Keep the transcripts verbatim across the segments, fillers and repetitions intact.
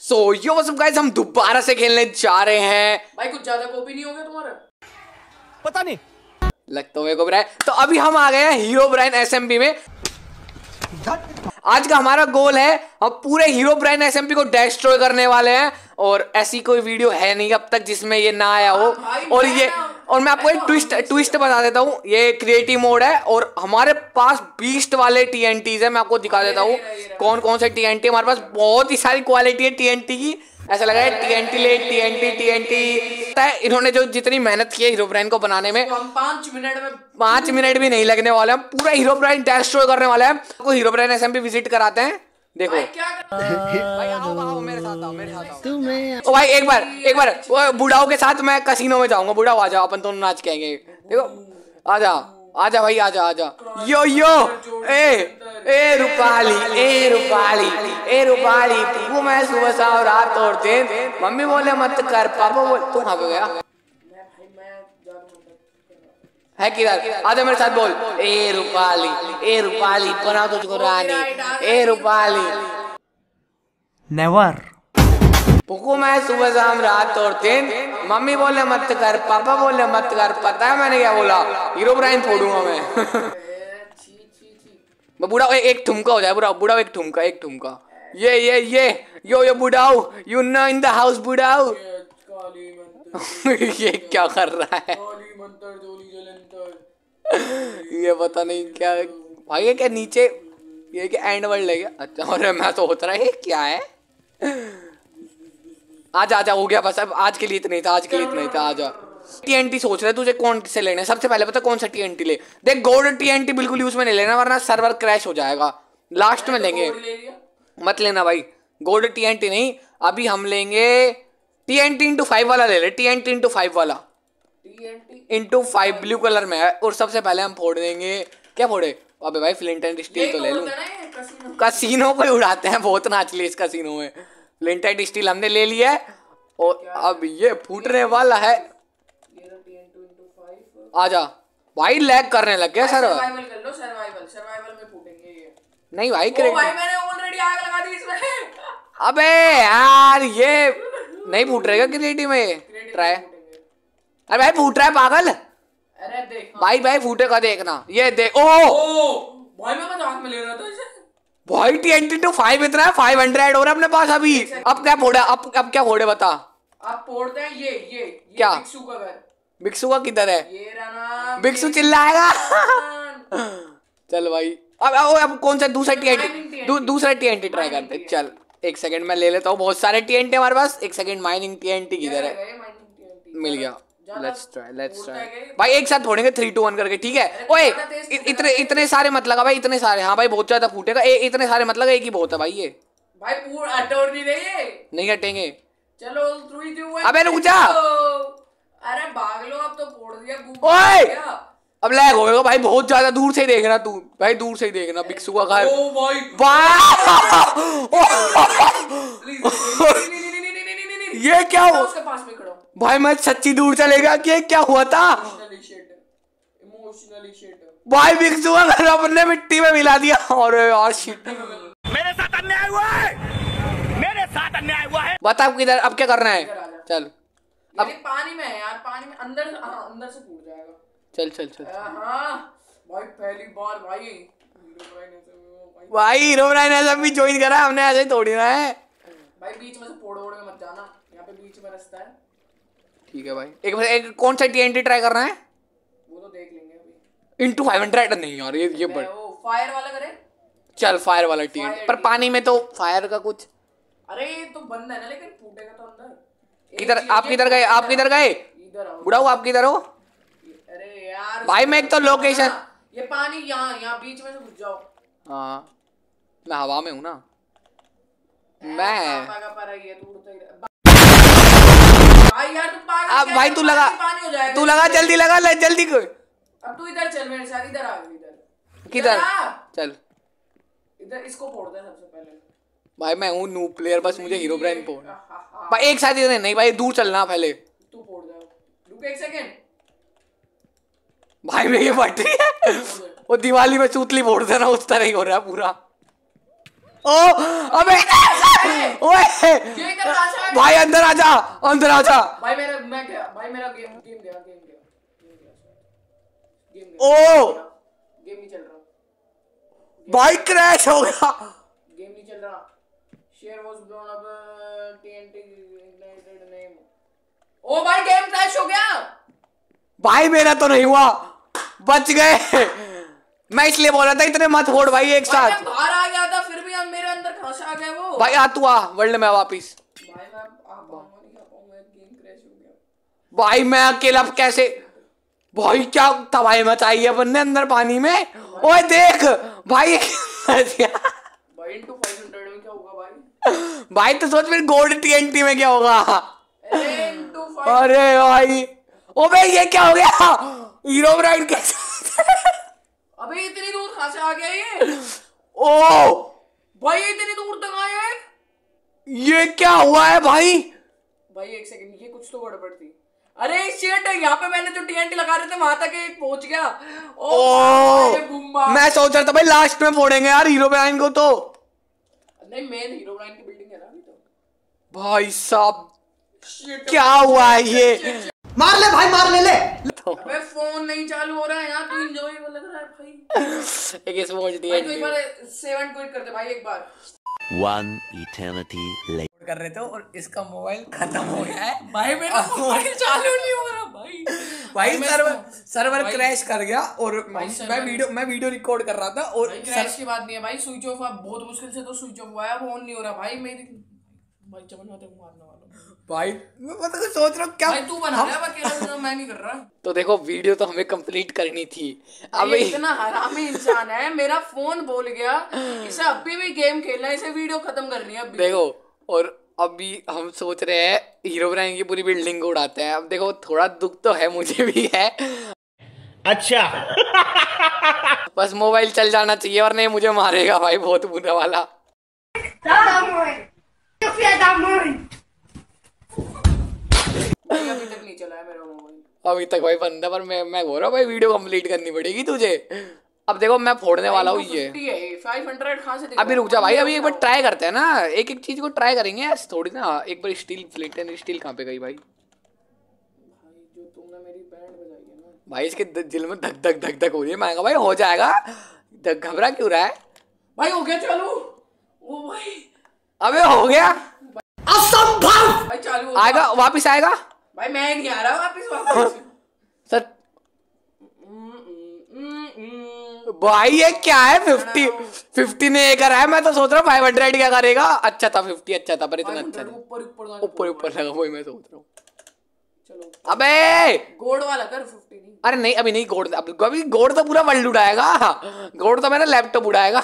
सो yo what's up guys, हम दोबारा से खेलने जा रहे हैं। भाई कुछ ज्यादा कॉपी नहीं हो गया तुम्हारा? पता नहीं, लगता है मेरे को भी। तो अभी हम आ गए हैं हीरो ब्राइन एसएमपी में। आज का हमारा गोल है हम पूरे हीरो ब्राइन एसएमपी को डिस्ट्रॉय करने वाले हैं। और ऐसी कोई वीडियो है नहीं अब तक जिसमें ये ना आया हो। और ये और मैं आपको एक ट्विस्ट ट्विस्ट बता देता हूँ, ये क्रिएटिव मोड है और हमारे पास बीस्ट वाले टीएनटीज है। मैं आपको दिखा देता हूँ कौन कौन से टीएनटी। हमारे पास बहुत ही सारी क्वालिटी है टीएनटी की। ऐसा लगा है टीएनटी ले टीएनटी टीएनटी। इन्होंने जो जितनी मेहनत की है हीरो ब्राइन को बनाने में, तो हम पांच मिनट में पांच मिनट भी नहीं लगने वाले। हम पूरा हीरो ब्राइन डिस्ट्रॉय करने वाले हैं। आपको हीरो ब्राइन एसएमपी विजिट कराते हैं। देखो भाई क्या करते हैं? भाई आओ आओ मेरे साथ आओ मेरे साथ आओ। ओ भाई एक बार एक बार वो बुढ़ाओं के साथ मैं कसिनो में जाऊंगा। बुढ़ाओ आ जाओ, अपन दोनों नाच के आएंगे। देखो आजा आजा भाई आजा आजा। यो यो ए ए रूपाली ए रूपाली ए रूपाली वो मैं सुबह शाम रात और दिन मम्मी बोले मत कर, पापा बोल। तू कहाँ पे गया है? किधर? आजा मेरे साथ बोल। ए रूपाली ए रूपाली बना तुझको रानी ए रूपाली। नेवर पुकू मैं सुबह शाम रात और दिन मम्मी बोले मत कर, पापा बोले मत कर। पता है मैंने क्या बोला? हीरो ब्राइन फोड़ूंगा मैं। बुढ़ाओ एक ठुमका हो जाए। बुढ़ाओ बुढ़ाओ एक ठुमका एक ठुमका। ये ये ये यो यो बुढ़ाओ you know in the house बुढ़ाओ। ये क्या कर रहा है? ये पता नहीं क्या भाई। ये क्या नीचे ये क्या एंड वर्ल्ड है क्या? अच्छा और मैं तो होता रहा है क्या है। आजा आजा हो गया बस। अब आज के लिए इतना ही था, आज के लिए इतना ही था। आजा टीएनटी सोच रहे तुझे कौन से लेने? सबसे पहले पता कौन सा टीएनटी ले। देख गोल्ड टीएनटी बिल्कुल यूज में नहीं लेना वरना सर्वर क्रैश हो जाएगा। लास्ट में लेंगे, मत लेना भाई गोल्ड टीएनटी नहीं। अभी हम लेंगे टीएनटी इंटू फाइव वाला ले ले। टीएनटी इंटू फाइव वाला इंटू फाइव ब्लू कलर में है। और सबसे पहले हम फोड़ देंगे क्या फोड़े? अबे भाई फ्लिंट एंड स्टील तो ले लूं। कसीनो को उड़ाते हैं, बहुत नाच लिए इस कसीनो में। फ्लिंट एंड स्टील हमने ले लिया है और अब ये फूटने वाला है। आजा भाई लैग करने लग गया सर। सर्वाइवल कर लो, सर्वाइवल सर्वाइवल में फूटेंगे ये। नहीं भाई ओ भाई मैंने ऑलरेडी आग लगा दी इसमें। अबे यार ये नहीं फूट रहेगा क्रिएटिव में। ट्राई। अरे भाई फूट रहा है पागल। अरे देख भाई भाई फूटे का देखना। ये देख। ओ भाई मैं मजाक में ले रहा था इसे। भाई टीएनटी टू फाइव इतना है, फाइव हंड्रेड हो रहा है अपने पास अभी। अब क्या फोड़े? अब अब क्या फोड़े बता? आप फोड़ते हैं ये ये, ये क्या? बिक्सू का घर। बिक्सू का किधर है? ये रहा बिक्सू चिल्लाएगा। चल भाई अब अब, अब कौन सा दूसरा टीएनटी दू, दूसरा टीएनटी ट्राई करते। चल एक सेकंड मैं ले लेता हूँ। बहुत सारे टीएनटी हमारे पास। एक सेकंड माइनिंग टीएनटी किधर है? मिल गया। लेट्स ट्राई लेट्स ट्राई भाई एक साथ फोड़ेंगे थ्री टू वन करके। ठीक है? ओए इतने इतने सारे मत लगा भाई, इतने सारे। हाँ भाई बहुत ज्यादा फूटेगा। ए, इतने सारे मत लगा, एक ही बहुत है भाई। ये भाई पूरा अटोर नहीं रहे, नहीं हटेंगे। चलो थ्री टू वन। अबे रुक जा। अरे भाग लो, अब तो फोड़ दिया। ओए अब लैग होगा भाई बहुत ज्यादा। दूर से ही देखना तू भाई, दूर से ही देखना। बिक्सू का घर। ओ भाई ये क्या हुआ? उसके पास में खड़ा भाई मैं सच्ची दूर चलेगा कि क्या हुआ था भाई? बिक्सू का घर अपने मिट्टी में मिला दिया। और यार शिट, मेरे साथ अन्याय हुआ है, मेरे साथ अन्याय हुआ है। बता किधर? अब क्या करना है? चल अब पानी में है यार, पानी में अंदर। हाँ अंदर से फूट जाएगा। चल चल चल। हाँ भाई पहली बार भाई भाई हीरो ब्राइन एसएमपी ज्वाइन करा हमने। ऐसे ही तोड़ी रहा है भाई। बीच में से फोड़ ओड़ के मत जाना, यहाँ पे बीच में रास्ता है। ठीक है भाई। एक एक कौन सा टीएनटी ट्राई करना है? वो तो देख लेंगे अभी। इंटू फाइव हंड्रेड नहीं यार ये ये बड़। वो फायर वाला करे। चल फायर वाला टीएनटी। पर पानी में तो फायर का कुछ। अरे तो बंद है ना, लेकिन फूटेगा तो अंदर। किधर आप किधर गए? आप किधर गए? इधर आओ। बुढ़ाओ आप किधर हो? अरे यार भाई मैं एक तो लोकेशन। ये पानी यहाँ यहाँ बीच में से घुस जाओ। हाँ मैं हवा में हूँ ना मैं। भाई यार तू पागल। अब भाई तू लगा पानी हो जाएगा। तू लगा जल्दी लगा ले जल्दी को। अब तू इधर चल मेरे साथ। इधर आ इधर। किधर? चल इधर इसको फोड़ दे सबसे पहले। भाई मैं हूँ नूब प्लेयर, बस मुझे हीरो ब्राइन फोड़। भाई एक साथ इधर नहीं भाई, दूर चलना पहले। तू फोड़ दे। रुक एक सेकंड भाई मैं ये फट रही है। वो दिवाली में चूतली फोड़ देना उस तरह ही हो रहा है पूरा। ओ अबे ओए भाई अंदर आजा, अंदर आजा। भाई मेरा मैं गया भाई, मेरा गेम गेम गया गेम गया गेम गया ओ गेम नहीं चल रहा भाई क्रैश हो गया। गेम नहीं चल रहा। Share was blown up TNT ignited name. ओ भाई गेम क्रैश हो गया। भाई मेरा तो नहीं हुआ, बच गए। मैं इसलिए बोल रहा था इतने मत फोड़ भाई एक भाई साथ। मैं बाहर आ गया था फिर भी अब मेरे अंदर फंस आ गया वो। भाई आ तू आ वर्ल्ड में वापिस। भाई मैं आ पाऊंगा नहीं आ पाऊंगा, गेम क्रैश हो गया। भाई मैं अकेला कैसे, भाई क्या तबाही मचाई है अपन ने अंदर पानी में। ओए देख भाई भाई इनटू फाइव हंड्रेड में क्या होगा भाई? भाई तो सोच फिर गोल्ड टीएनटी में क्या होगा। अरे इनटू फाइव। अरे भाई ओ भाई ये क्या हो गया, हीरो ब्राइड कैसे। अबे इतनी दूर कहां से आ गया ये? ओ भाई ये इतनी दूर तक आया है। ये क्या हुआ है भाई। भाई एक सेकंड, ये कुछ तो गड़बड़ थी। अरे शिट, यहाँ पे मैंने जो टीएनटी लगा रहे थे वहां तक एक पहुंच गया। ओ, ओ बुम्बा। मैं सोच रहा था भाई लास्ट में फोड़ेंगे यार हीरो ब्राइड को। तो नहीं मेन हीरो ब्राइड की बिल्डिंग है ना अभी तो। भाई साहब क्या हुआ है ये। मार ले भाई, मार ले ले। अबे फोन नहीं चालू हो रहा है यार, तू एंजॉय लग रहा है भाई। एक स्मॉल भाई तो एक बार सेवन क्विट कर दे भाई एक बार। One eternity later. कर रहे थे और इसका मोबाइल खत्म हो गया है। भाई मेरा मोबाइल चालू नहीं हो रहा भाई। भाई मैं सर्वर इसको- सर्वर भाई- क्रैश कर गया और भाई मैं सर्वर- वीडियो मैं वीडियो रिकॉर्ड कर रहा था और भाई क्रैश की बात नहीं है भाई, स्विच ऑफ अब बहुत मुश्किल से तो स्विच ऑफ हुआ है, अब ऑन नहीं हो रहा भाई। मेरी भाई चमन में तेरे को मारने वाला हूं। भाई मैं पता नहीं सोच रहा हूँ क्या। भाई तू बना रहा है अकेला, मैं नहीं कर रहा। तो देखो वीडियो तो हमें कंप्लीट करनी थी। अब ये इतना हरामी इंसान है, मेरा फोन बोल गया, इसे अभी भी गेम खेलना है, इसे वीडियो खत्म करनी है अभी। देखो और अभी हम सोच रहे हैं हीरो ब्राइड की पूरी बिल्डिंग को उड़ाते हैं। अब देखो थोड़ा दुख तो है, मुझे भी है। अच्छा बस मोबाइल चल जाना चाहिए वरना ये मुझे मारेगा भाई बहुत बुरा वाला। भाई अभी तक नहीं चला है मेरा मोबाइल। अभी तक भाई बंदा, पर मैं मैं बोल रहा हूँ भाई वीडियो कंप्लीट करनी पड़ेगी तुझे। अब देखो मैं फोड़ने वाला हूँ ये। फाइव हंड्रेड कहाँ से दिखा? अभी रुक जा भाई, अभी एक बार ट्राई करते हैं ना, एक एक चीज को ट्राई करेंगे ऐसे थोड़ी ना। एक बार स्टील फ्लिंट एंड स्टील कहाँ पे गई भाई। भाई जो तुमने मेरी बैंड बजाई है ना भाई इसके द- दिल में धक धक धक धक हो रही है। मैं कहा भाई हो जाएगा, धक घबरा क्यों रहा है। भाई हो गया चालू। ओ भाई अबे हो गया, असंभव। भाई चालू हो आएगा वापिस आएगा भाई, मैं नहीं आ रहा वापस वापस। सर। भाई ये क्या है, फिफ्टी फिफ्टी ने ये करा है। मैं तो सोच रहा हूँ फाइव हंड्रेड क्या करेगा। अच्छा था फिफ्टी, अच्छा था पर इतना अच्छा था। ऊपर ऊपर ऊपर ऊपर लगा वही मैं सोच रहा हूँ। चलो अबे गोड वाला कर, फिफ्टी नहीं। अरे नहीं अभी नहीं, गोड अब अभी गोड तो पूरा वर्ल्ड उड़ाएगा। गोड तो मेरा लैपटॉप उड़ाएगा।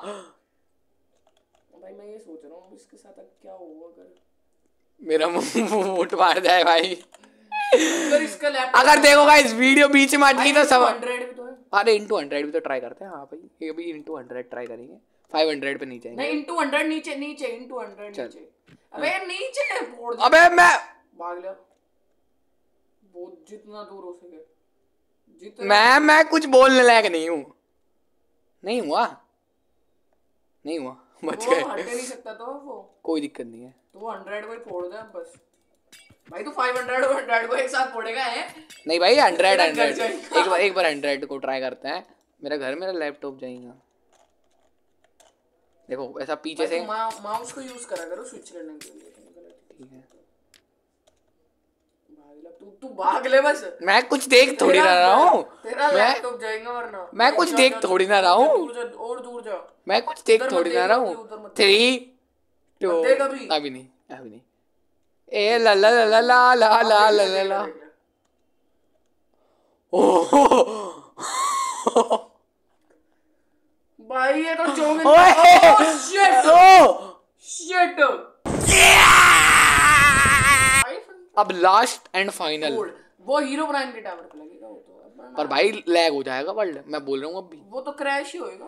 भाई मैं ये सोच रहा हूँ इसके साथ अब क्या होगा अगर मेरा मुंह उठ मार जाए भाई। अगर इसका लैपटॉप अगर देखो गाइस वीडियो बीच में अटकी तो सब। हंड्रेड भी तो है। अरे इंटू हंड्रेड भी तो ट्राई करते हैं। हाँ भाई ये भी इंटू हंड्रेड ट्राई करेंगे, फाइव हंड्रेड पे नहीं जाएंगे। नहीं इंटू हंड्रेड नीचे नीचे इंटू हंड्रेड नीचे। अबे नीचे फोड़ दे। अबे मैं भाग लिया बहुत, जितना दूर हो सके जितना। मैं मैं कुछ बोलने लायक नहीं हूँ। नहीं हुआ नहीं हुआ बच वो गए। हट नहीं सकता तो वो, कोई दिक्कत नहीं है। तो वो हंड्रेड को ही फोड़ दे बस। भाई तू फाइव हंड्रेड और हंड्रेड को एक साथ फोड़ेगा है? नहीं भाई हंड्रेड तेरा हंड्रेड घर जाएगा। एक बार एक बार हंड्रेड को ट्राई करते हैं। मेरा घर मेरा लैपटॉप जाएगा। देखो ऐसा पीछे से माउस को यूज करा करो स्विच करने के लिए। ठीक है। भाग ले तू, तू भाग ले बस। मैं कुछ देख थोड़ी ना रहा हूँ। तेरा मैं लैपटॉप जाएगा वरना। मैं कुछ देख थोड़ी ना रहा हूँ। दूर जा और दूर जा। मैं कुछ देख उधर मत थोड़ी ना देख, रहा उधर हूँ। मत थ्री टू मत देख अभी। अभी नहीं अभी नहीं। ए ला ला ला ला ला ला ला ला ला ला। भाई ये तो चौमिन। ओए शिट ओ शिट। अब लास्ट एंड फाइनल। वो हीरो ब्रांड के टावर पे लगेगा वो तो। अब पर भाई लैग हो जाएगा वर्ल्ड, मैं बोल रहा हूँ अभी। वो तो क्रैश ही होएगा।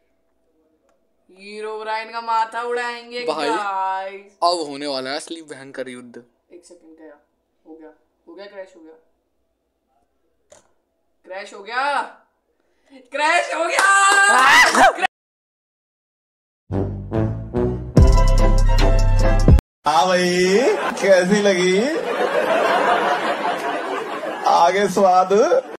हीरो ब्रांड का माथा उड़ाएंगे भाई। गाइस। अब होने वाला है असली भयंकर युद्ध। एक सेकंड गया, हो गया हो गया क्रैश हो गया क्रैश हो गया क्रैश हो गया। हाँ भाई, कैसी लगी आगे स्वाद?